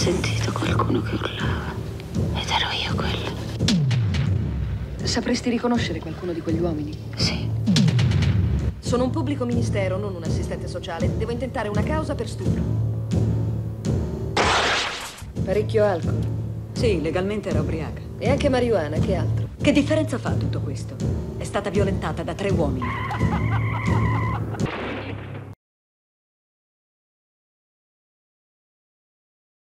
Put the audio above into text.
sentito qualcuno che urlava. Ed ero io quella. Sapresti riconoscere qualcuno di quegli uomini? Sì. Sono un pubblico ministero, non un assistente sociale. Devo intentare una causa per stupro. Parecchio alcol. Sì, legalmente era ubriaca. E anche marijuana, che altro? Che differenza fa tutto questo? È stata violentata da 3 uomini.